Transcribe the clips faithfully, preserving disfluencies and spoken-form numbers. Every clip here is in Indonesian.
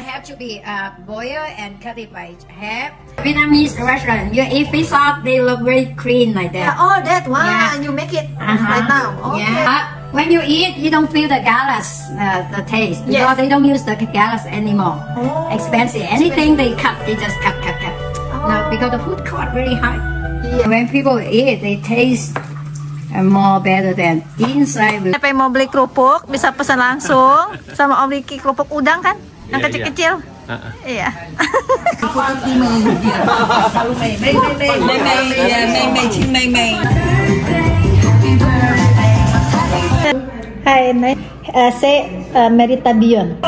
have to be uh, boiled and cut it by half. Vietnamese restaurant, you eat fish sauce, they look very clean like that. Yeah, oh, that one. Yeah. You make it Uh-huh. right now. Okay. Yeah. Uh, when you eat, you don't feel the galas, uh, the taste, Yes. because they don't use the galas anymore. Oh. Expensive. Anything they cut, they just cut, cut, cut. Oh. No, because the food cost very high. Yeah. When people eat, they taste uh, more better than inside. With Siapa yang mau beli kerupuk bisa pesan langsung sama Om Ricky, kerupuk udang kan? Yang Iya, kecil-kecil. Uh-uh. Iya. Hai, uh, saya uh, Merita Bion.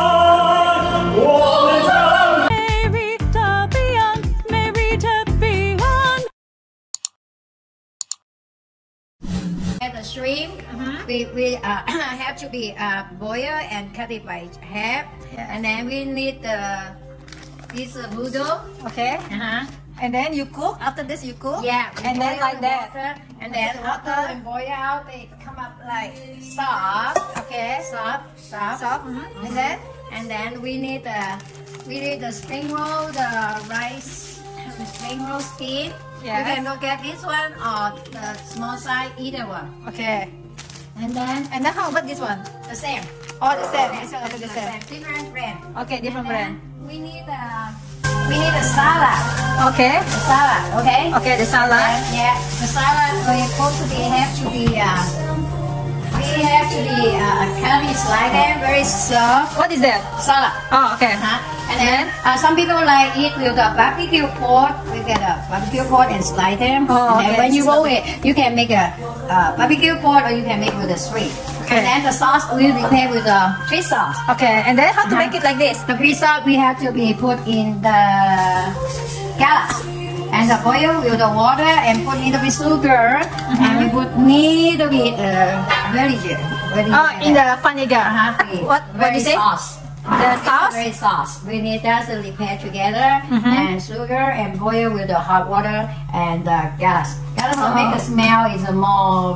And the shrimp, we, we uh, have to be uh, boiled and cut it by half. Yes. And then we need the this uh, noodle. Okay. Uh-huh. And then you cook. After this you cook. Yeah. we And then boil like the that. water, and then the after water. we boil out, they come up like soft. Okay. Soft, soft. Soft. Mhm. And then And then we need the we need the spring roll, the rice, the spring roll skin. Yes. You can look at this one or the small size, either one. okay. And then And then how about this one? the same. Oh, the same. It's The also the same. different brand. Okay, different And brand. then we need a we need a salad. Okay. The salad, okay? Okay, the salad. And, yeah, the salad we supposed to be have to be uh, we have to be uh, cut it like that, very soft. What is that? Salad. Oh, okay. Uh-huh. And then uh, some people like eat with the barbecue pork. We get a barbecue pork and slide them. Oh, and then okay. when you roll it, you can make a uh, barbecue pork or you can make with a shrimp. Okay. And then the sauce we prepare with the fish sauce. Okay. And then how to make it like this? The fish sauce we have to be put in the galas and the boil with the water and put little bit sugar and we put little bit uh, vinegar. Oh, in the vinegar. Uh-huh. What? What Very you say? sauce. The sauce? Very sauce. We need that to prepare together Mhm. and sugar and boil with the hot water and uh, gas. Gas will make the Oh. smell is a more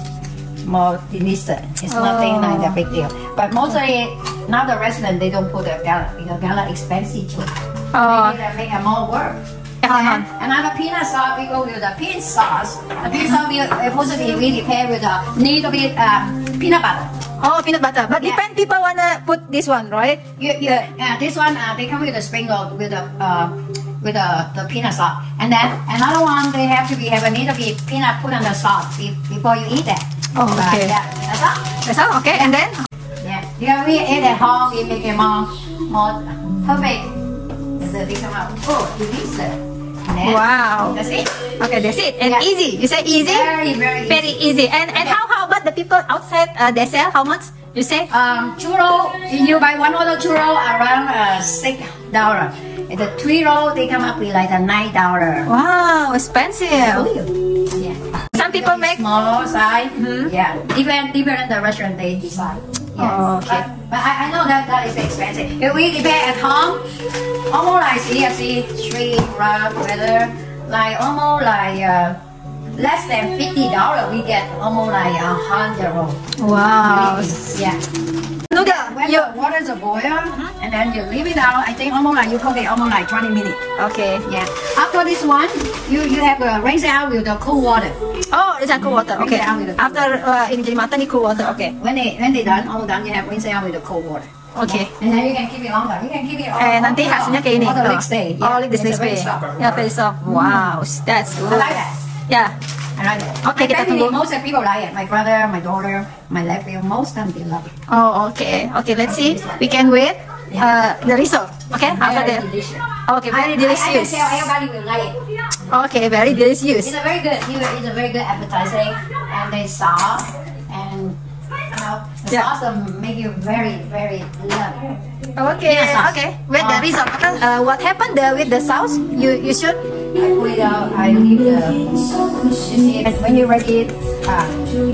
more delicious. It's nothing Oh. like a big deal. But mostly now the restaurant they don't put the gala because gala expensive too. Oh. They need to make a more work. Uh-huh. And another peanut sauce, we go with the peanut sauce. The peanut sauce we are supposed to be really prepared with a little bit um, peanut butter. Oh, peanut butter. But Yeah. depend people wanna put this one, right? You, you, uh, this one uh, they come with a sprinkle with the uh, with the, the peanut sauce, and then another one they have to be have a little bit peanut put on the sauce be, before you eat that. Oh, But, okay. yeah, that's all. That's all. Okay. And then? Yeah, yeah. We eat at home. We make it more more perfect. So they come out oh delicious. And then, Wow. That's it. Okay, that's it. And Yeah. easy. You say easy? Very very Very easy. easy. And and Okay. how how about the people outside? Uh, they sell how much? You say? Um, churro, you buy one order churro around uh, six dollar. And the three roll they come up with like a nine dollar. Wow, expensive. Yeah. Some people make. Small size. Mhm. Yeah. Even even in the restaurant they decide. Yes. Oh, okay. But, but I, I know that that is expensive. If we prepare at home, almost like see see shrimp, crab, weather, like almost like uh, less than fifty dollar. We get almost like a hundred roll. Wow. Yeah. Noodle. When You. the water is boil and then you leave it out, I think almost like you cook it almost like twenty minutes. Okay. Yeah. After this one, you you have to rinse it out with the cool water. Oh, it's a cool water. Okay. Rinse it out with the cool After uh, ini jadi matang, ini cool water. Okay. When they when they done, all done, you have rinse it out with the cold water. Okay. And then you can keep it longer. You can keep it all. Eh, nanti all- hasilnya kayak ini. all the Oh. next day. Oh, like this It's next very day. soft. Yeah, very soft. Wow, that's I good. like that. Yeah. I like that. Okay, My kita family, tunggu. most of people like it. My brother, my daughter, my nephew, most of them they love it. Oh, okay. Okay, let's see. We can wait. Uh, the result. Okay, after Very that. delicious. Okay, very I, I, I can delicious. tell everybody will like it. Okay, very delicious. It's a very good. It's a very good appetizing, and they soft, and you know the Yeah. sauce will make you very very love it. Okay, Peanut sauce. okay. With the Uh, result. Uh, what happened uh, with the sauce? You you should. I put it out. I leave the. You see, and when you ready it, ah,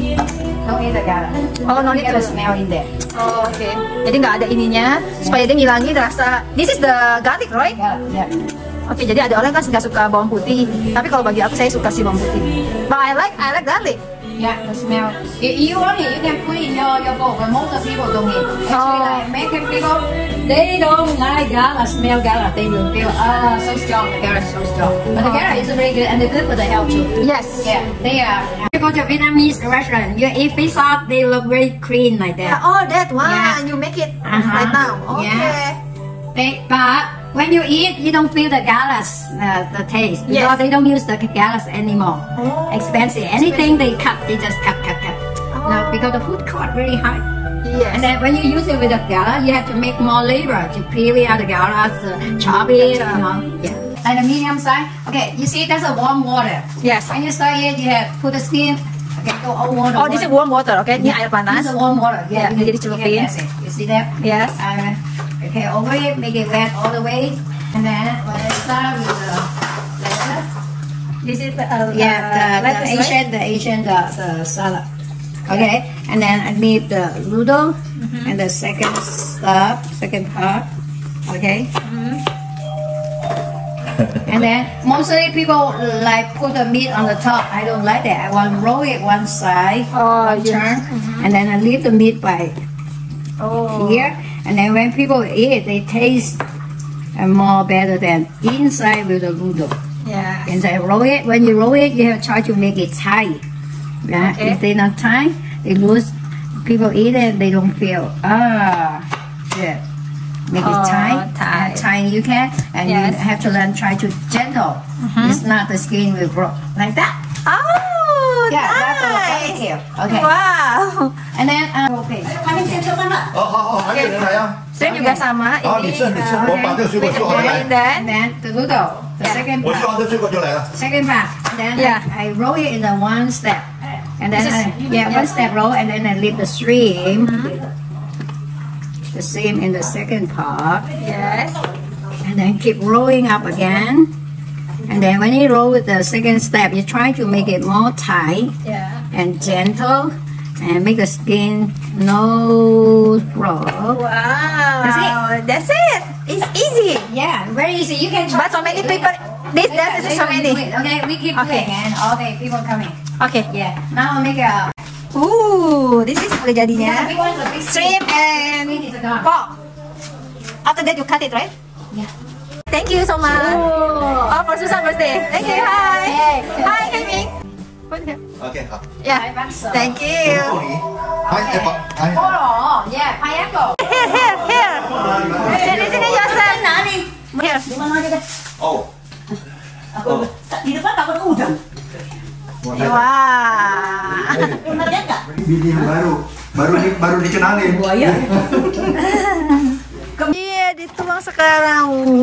don't eat the garlic. Oh, no You need get the to. smell in there. Oh, okay. Jadi nggak ada ininya supaya dia ngilangin rasa. This is the garlic, right? Yeah, yeah. Oke, jadi ada orang kan nggak suka bawang putih. Tapi kalau bagi aku saya suka sih bawang putih. But I like I like garlic. Yeah, the smell. If you want it, you can put it in your, your bowl, but most of people don't eat. Actually, Oh. like American people, they don't like gala, smell gala. They will feel, ah, so strong. The gala is so strong. But the gala is very good and good for the health too. Yes. Yeah, they are. You go to Vietnamese restaurant, you eat fish sauce, they look very clean like that. Oh, that one. Yeah. You make it Uh-huh. right now. Okay. Yeah. They, but when you eat, you don't feel the galas, uh, the taste. Yes. Because they don't use the galas anymore. Oh. Expensive. Anything they cut, they just cut, cut, cut. Oh. No, because the food cost really high. Yes. And then when you use it with the gala, you have to make more labor to peel out the galas, uh, chop it, you know. Yeah. Like the medium size. Okay, you see that's a warm water. Yes. When you start it, you have put the skin. Okay, go all water. Oh, this is warm water, okay? Ini air panas. This is warm water. Yeah, Yeah, you, jadi you celupin. can mix it. You see that? Yes. Uh, okay, over it, make it wet all the way. And then when I start with the lettuce. This is uh, Yeah, the, uh, the lettuce, right? Asian, the Asian, the, the salad. Okay, and then I leave the noodle and the second stuff, second part. Okay. And then mostly people like put the meat on the top. I don't like that. I want to roll it one side, Oh, one yes. turn, and then I leave the meat by Oh. here. And then when people eat, they taste uh, more better than inside with the noodle. Yeah. And then roll it. When you roll it, you have to try to make it tight. Yeah. Okay. If they're not tight, they lose. People eat it, they don't feel ah good. Make Oh, it tight. tight. Uh, tight you can, and Yes. you have to learn try to gentle. It's not the skin will grow like that. Oh, Yeah, that's for the nice. barbecue. Okay. Wow. And then uh, okay. 好好好，还有人来啊！ Saya juga sama 好，你 ini. 吃你吃，我把这个水果做好 And 来。 then, And then the noodle, the Yeah. second 我 part. 吃完这水果就来了。 Second part, and then Yeah. I, I roll it in the one step, and then This is- I, yeah, one step roll, and then I leave the stream, the same in the second part, yes. and then keep rolling up again, and then when you roll with the second step, you try to make it more tight Yeah. and gentle, and make the skin no grow. Wow. That's it. That's it. It's easy. Yeah, very easy. You can try. But so many people. This that is so many. Okay, we keep Okay. doing, and all the people coming. Okay. Yeah. Now I'll make a. Ooh, this is udah jadinya. Yeah, we want the big Shrimp and Squid is gone. pork. After that you cut it, right? Yeah. Thank you so much. Oh, for Susan birthday. Thank you. Hi. Hey. Hi, Henry. Put here. OK，好。 Yeah. Thank 凤 you. 梨，哎哎不，哎， Oh, yeah, pineapple. Here, here, here. Sini, sini, Yosef. Here. oh， Di depan takut udang. Wah. Pernah lihat nggak? bini yang baru, baru di, baru dikenalin. Buaya. Iya, dituang sekarang.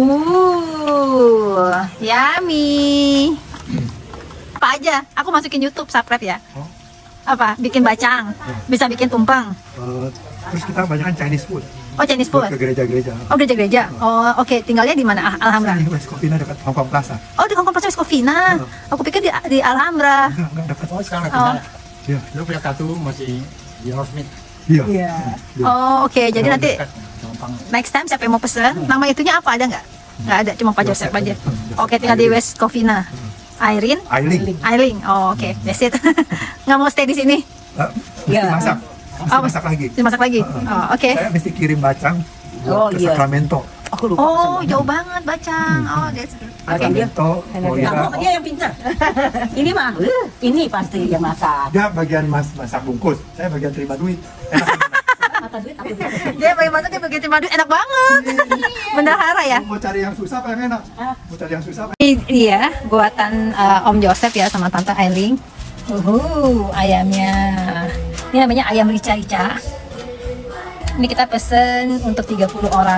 Uh, yummy. Apa aja? Aku masukin YouTube, subscribe ya. Apa? Bikin bacang, bisa bikin tumpeng. Uh, terus kita banyak kan Chinese food Oh, Chinese food. ke gereja-gereja. Oh, gereja-gereja. Oh, oke. Tinggalnya di mana? Ah, Alhambra. Ini West Covina dekat Hong Kong Plaza. Oh, di Hongkong Plaza West Covina. Aku pikir di, di Alhambra. Enggak, enggak dekat. Oh sekarang Oh. pindah. Iya. Lu punya kartu masih di Rosmith. Iya. Oh, oke. Jadi nanti Dekat, gampang. next time siapa yang mau pesen, nama itunya apa, ada nggak? Nggak ada, cuma Pak Joseph aja. Oke, tinggal di West Covina. Irene? Ailing. Ailing. Oh, oke. That's it. Nggak mau stay di sini? Uh, mesti masak. Mesti Oh, masak lagi. Dimasak lagi? Oh, oke. Saya mesti kirim bacang Oh, ke iya. Sacramento. Aku lupa. Oh, jauh banget bacang. Oh, that's Sacramento, Florida. Kamu dia yang pintar. Ini mah, uh, ini pasti yang masak. Dia bagian mas masak bungkus. Saya bagian terima duit. Enak. Mata duit aku juga. dia bagi masak dia begitu madu enak banget. Bendahara ya. Mau cari yang susah apa yang enak? Mau cari yang susah apa? Ini dia buatan uh, Om Joseph ya sama Tante Ailing. Uhu, ayamnya. Ini namanya ayam rica-rica. Ini kita pesen untuk tiga puluh orang.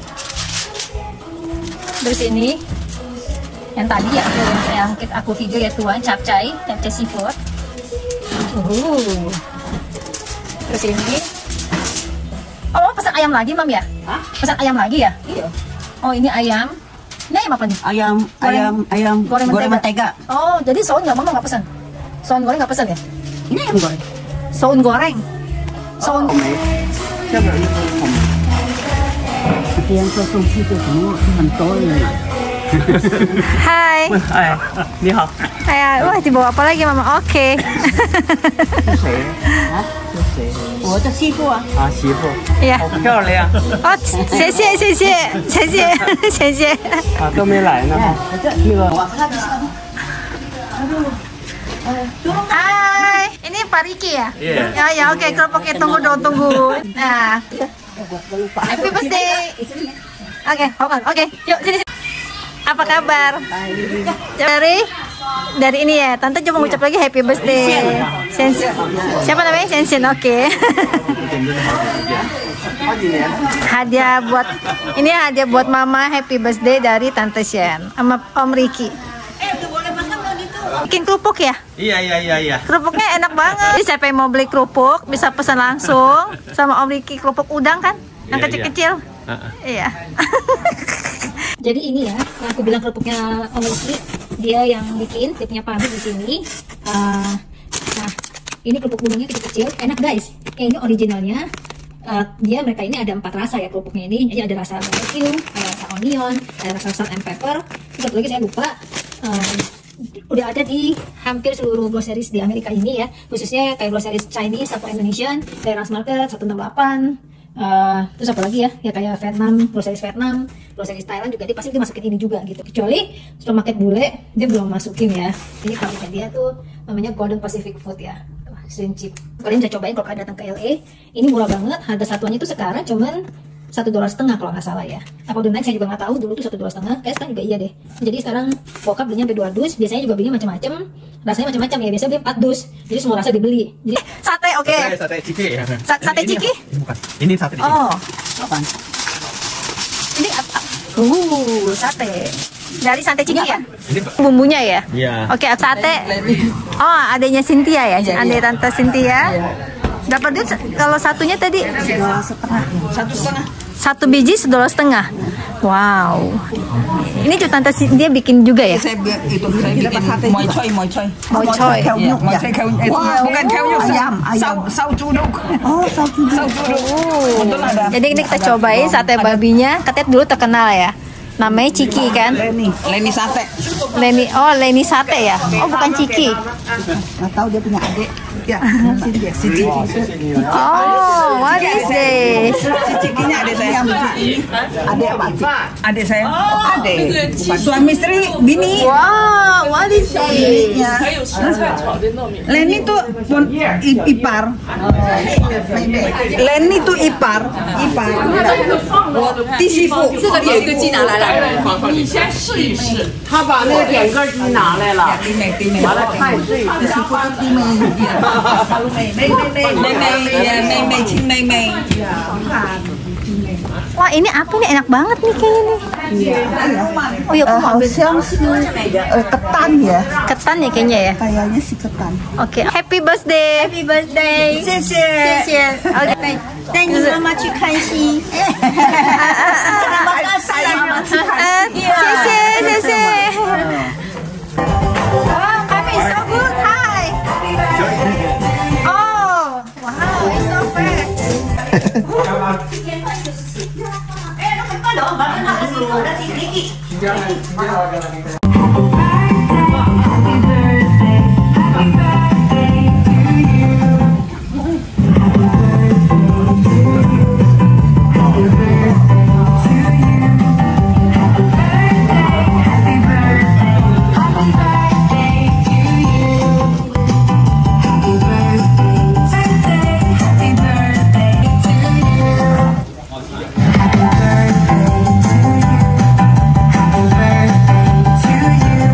Terus ini yang tadi ya, yang kita aku video ya tuan, capcay, capcay seafood. Uhu. Terus ini. Oh, pesan ayam lagi, Mam ya? Hah? Pesan ayam lagi ya? Iya. Oh, ini ayam. Ini ayam apa nih? Ayam, Goreng- ayam, ayam goreng goreng, mentega. mentega. Oh, jadi soun nggak, Mama nggak pesan? Soun goreng nggak pesan ya? Ini ayam goreng. Soun goreng. Soun. Coba ini goreng. Itu yang kosong situ semua mentol. Hai. 哎，你好。 哎呀，wah dibawa apa lagi mama? Oke. 谁？啊？是谁？ 我的媳妇啊， 啊，媳妇， Iya. 好漂亮 Oh, 谢谢谢谢谢谢谢谢。 啊，都没来呢。那个， Hai, ini Pak Riki ya? Iya. Ya ya oke, kerupuknya tunggu dong tunggu. Nah, happy birthday. Oke, oke, oke. Yuk sini. sini. Apa kabar? Dari dari ini ya, tante coba ngucap lagi happy birthday. Sensin. Siapa namanya? Sensin. Oke. Hadiah buat ini hadiah buat mama happy birthday dari tante Shen sama Om Riki. Bikin kerupuk ya? Iya iya iya iya. Kerupuknya enak banget. Jadi siapa yang mau beli kerupuk bisa pesan langsung sama Om Riki, kerupuk udang kan? Yang Iya, kecil-kecil. iya. Uh-uh. Iya. Jadi ini ya, yang aku bilang kerupuknya Om Riki, dia yang bikin, dia punya pabrik di sini. Uh, nah, ini kerupuk udangnya kecil-kecil, enak guys. Yang ini originalnya. Uh, dia mereka ini ada empat rasa ya kerupuknya ini. Jadi ada rasa barbecue, ada rasa onion, ada rasa salt and pepper. Terus satu lagi saya lupa. Uh, udah ada di hampir seluruh groceries di Amerika ini ya, khususnya kayak groceries Chinese atau Indonesian, kayak Rans Market seratus enam puluh delapan. Uh, terus apa lagi ya, ya kayak Vietnam, groceries Vietnam, groceries Thailand juga dia pasti dia masukin ini juga gitu. Kecuali supermarket bule dia belum masukin ya. Ini pabriknya dia tuh namanya Golden Pacific Food ya, shrimp chip. Kalian bisa cobain kalau kalian datang ke L A. Ini murah banget, harga satuannya tuh sekarang cuman satu dolar setengah kalau nggak salah ya. Apa udah naik saya juga nggak tahu, dulu tuh satu dolar setengah, kayak sekarang juga iya deh. Jadi sekarang bokap belinya sampai dua dus, biasanya juga belinya macam-macam, rasanya macam-macam ya, biasanya beli empat dus, jadi semua rasa dibeli. Jadi Sate oke. Sate, sate ciki ya. Sa- sate Ini- ciki? Ini bukan. Ini sate ciki. Oh. Ini apa? Uh, sate. Dari sate ciki ya? Ini Bumbunya ya? Iya. Oke, sate. Oh, adanya Cynthia ya? Adek tante Cynthia. Berapa duit kalau satunya tadi? satu setengah. Satu biji sedolar setengah. Wow. Ini juga tante Cynthia bikin juga ya? Saya bi- itu saya bikin moi choy, moi choy. Moi choy. Iya, moi choy kau eh, bukan kau ayam, ayam. Sau cuduk. Oh, sau cuduk. Sau cuduk. Betul ada. Jadi ini kita cobain sate babinya. Katanya dulu terkenal ya. Namanya Ciki kan? Leni, Leni sate. Leni, oh Leni sate ya? Oh bukan Ciki. Nggak tahu dia punya adik. Ya, si dia, si Ciki. Oh, what is this? Si Cikinya adik saya. Adik apa? Adik saya. Adik. Suami istri, bini. Wow, what is this? Ya. Leni tuh pon, i- ipar. Leni tuh ipar, ipar. Tisifu. 有一个鸡拿来了，你先试一试。他把那个点根鸡拿来了， 弟妹弟妹， 完了太对了。 弟妹，妹妹妹妹妹ya妹妹亲妹妹。 Wah ini apa nih, enak banget nih kayaknya nih. Oh ya, aku mau ambil ketan ya. ketan ya kayaknya ya. Kayaknya sih ketan. Oke, happy birthday. Happy birthday. 谢谢。 谢谢。OK， 带你妈妈去看戏。妈妈带妈妈去看戏。 谢谢谢谢。Wow, coffee is so good. Hi. Oh, wow, it's so fresh. To you.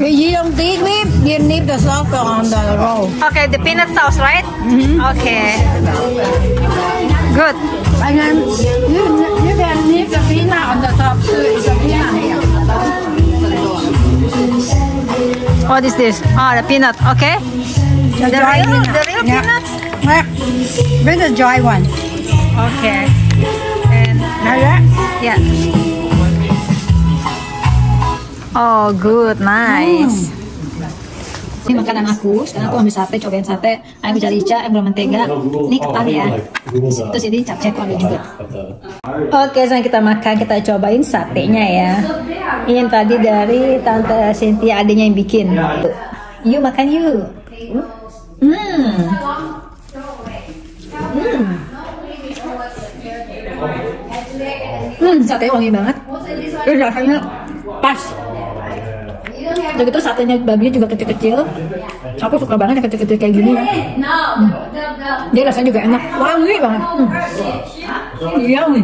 You don't dig it, you leave the sauce on the roll. Okay, the peanut sauce, right? Mm-hmm. Okay. Good. And then you, you can leave the peanut on the top too. It's a peanut here. What is this? Oh, the peanut. Okay. The, The dry real, peanut. the real Yeah. peanuts. Yeah. Bring the dry one. Okay. And Like that. yeah. Oh, good, nice. Ini makanan aku, sekarang aku ambil sate, cobain sate, ayam rica-rica, ayam bermentega. Ini ketan ya. Terus ini capcay aku ambil juga. Oke, sekarang kita makan, kita cobain satenya ya. Ini yang tadi dari Tante Cynthia, adiknya yang bikin. Yuk makan yuk. Hmm. Hmm. Hmm, satenya wangi banget. Ini rasanya pas. Udah gitu satenya babinya juga kecil-kecil. Aku suka banget yang kecil-kecil kayak gini ya. Hmm. Dia rasanya juga enak, wangi banget. Hmm. Yummy.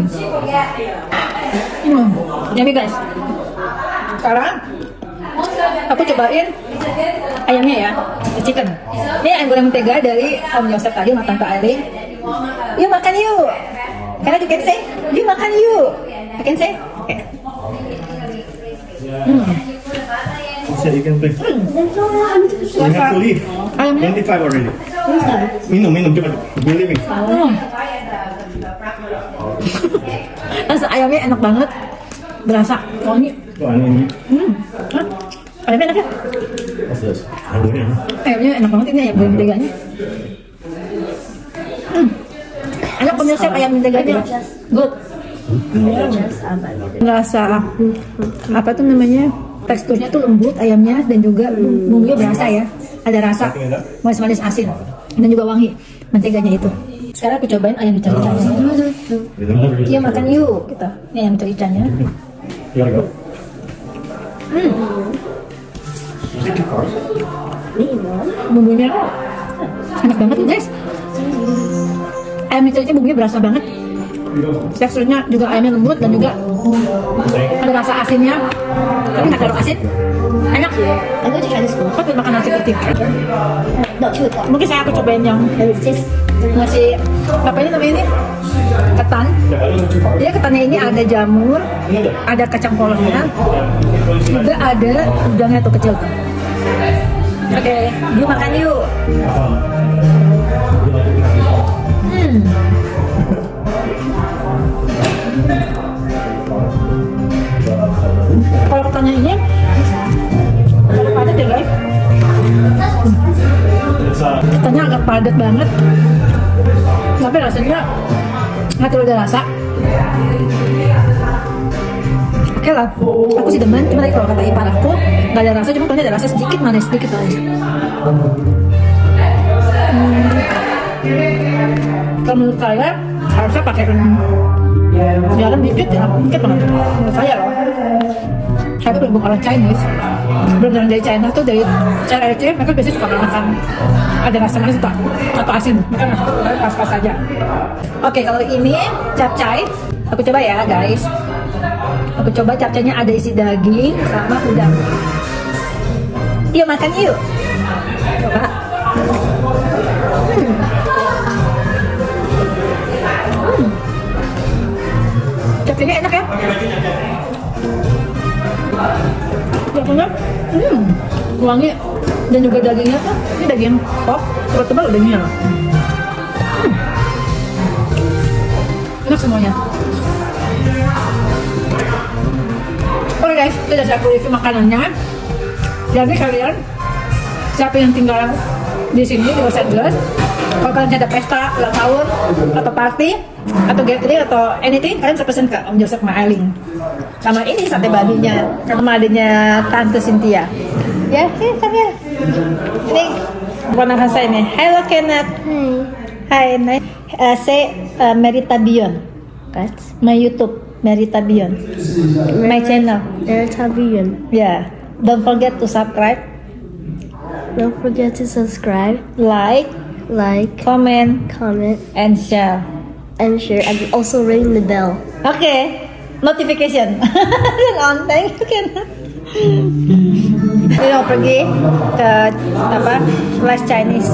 Hmm. Yummy guys. Sekarang aku cobain ayamnya ya, chicken. Ini ayam goreng mentega dari Om Yosef tadi, makan Pak Aileen. Yuk makan yuk. Karena you can say, yuk makan yuk. You can say. Oke. Okay. Hmm. So you can play. You have to leave. Ayamnya. twenty-five already. Minum, minum cepat. We're leaving. Hmm. Rasa ayamnya enak banget, berasa wangi. Oh, ini. Hmm. Hah? Ayamnya enak ya? Ayamnya. Ayamnya enak banget, ini ayam goreng menteganya. Hmm. Enak pemirsa ayam menteganya. Good. Rasa apa tuh namanya? Teksturnya tuh lembut ayamnya dan juga bumbunya berasa ya. Ada rasa manis-manis asin dan juga wangi menteganya itu. Sekarang aku cobain ayam rica-ricanya. Iya makan yuk kita. Ini ayam rica-ricanya. Hmm. Bumbunya enak banget guys. Ayam rica-rica bumbunya berasa banget. Teksturnya juga ayamnya lembut dan juga ada rasa asinnya, tapi nggak terlalu asin. Enak. Aku makan nasi putih. Mungkin saya aku cobain yang nasi apa ini namanya ini? Ketan. Jadi ketannya ini ada jamur, ada kacang polongnya, juga ada udangnya tuh kecil. Oke, okay, yuk makan yuk. Hmm. Kalau ketannya ini agak padat ya guys. Ketannya agak padat banget, tapi rasanya nggak terlalu ada rasa. Oke lah, aku sih demen. Cuma tadi kalau kata ipar aku nggak ada rasa, cuma kalau ada rasa sedikit manis, sedikit manis. Hmm. Kalau menurut saya harusnya pakai garam dikit ya, dikit banget menurut saya loh. Saya tuh bukan orang Chinese, belum dari China tuh, dari China aja mereka biasanya suka makan ada rasa manis atau asin, mereka pas-pas aja. Oke, kalau ini capcay, aku coba ya guys. Aku coba capcaynya ada isi daging sama udang. Yuk makan yuk. Coba. Hmm. Hmm. Capcaynya enak ya. Capcaynya, hmm, wangi dan juga dagingnya tuh, ini daging pop, tebal-tebal dagingnya. Hmm. Enak semuanya. Oke guys, itu udah saya review makanannya. Jadi kalian siapa yang tinggal di sini di Los Angeles, kalau kalian ada pesta ulang tahun atau party atau gathering atau anything, kalian bisa pesen ke Om Joseph sama Aileen. Sama ini sate babinya sama adanya Tante Cynthia. Ya, sini come here. Ini bukan bahasa ini. Hello Kenneth. Hi. Hi. Nice. Uh, say uh, Merita Beyond. Right? My YouTube Merita Beyond. My channel Merita Beyond. Yeah. Don't forget to subscribe. Don't forget to subscribe, Like, like, comment, comment, and share. and share, and also ring the bell. Okay. Notification. On. Thank you, Kenneth. Kita mau pergi ke apa? Les Chinese.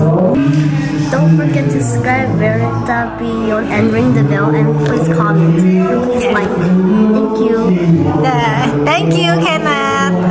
Don't forget to subscribe Verita Beyond and ring the bell and please comment. Please like. Thank you. Nah, thank you, Kenneth.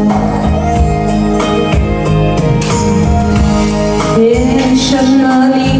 变成了你。